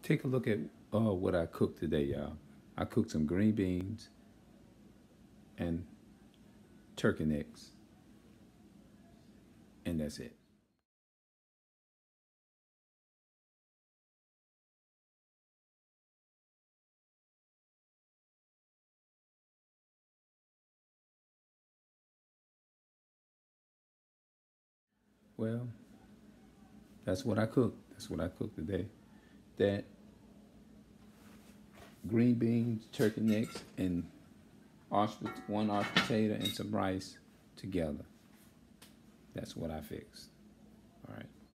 Take a look at what I cooked today, y'all. I cooked some green beans and turkey necks, and that's it. Well, that's what I cooked. That's what I cooked today. That green beans, turkey necks, and one arch potato and some rice together. That's what I fixed. All right.